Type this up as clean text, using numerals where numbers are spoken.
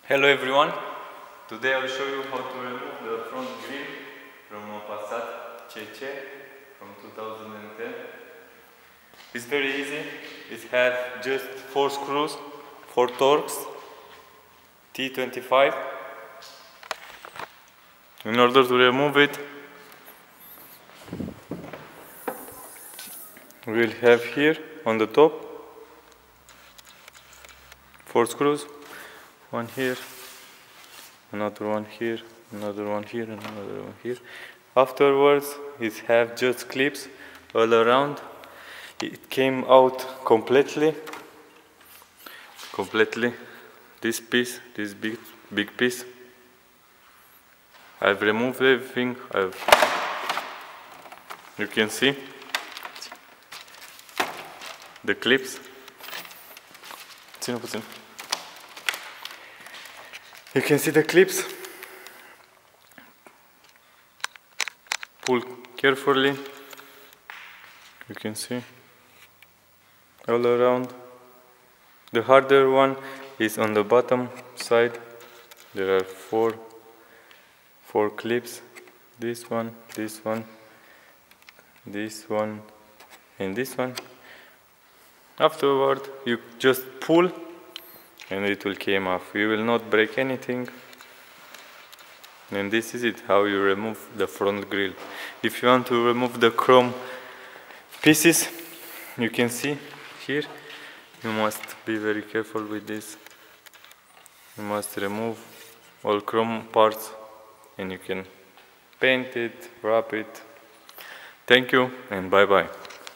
Hello everyone, today I will show you how to remove the front grille from a Passat CC from 2010. It's very easy, it has just 4 screws, 4 Torx T25. In order to remove it, we'll have here on the top 4 screws. One here, another one here, another one here, and another one here. Afterwards, it have just clips all around. It came out completely. This piece, this big piece. I've removed everything. You can see the clips. You can see the clips. Pull carefully. You can see all around. The harder one is on the bottom side. There are four clips. This one, this one, this one, and this one. Afterward, you just pull and it will come off. You will not break anything. And this is it, how you remove the front grille. If you want to remove the chrome pieces, you can see here, you must be very careful with this. You must remove all chrome parts and you can paint it, wrap it. Thank you and bye bye.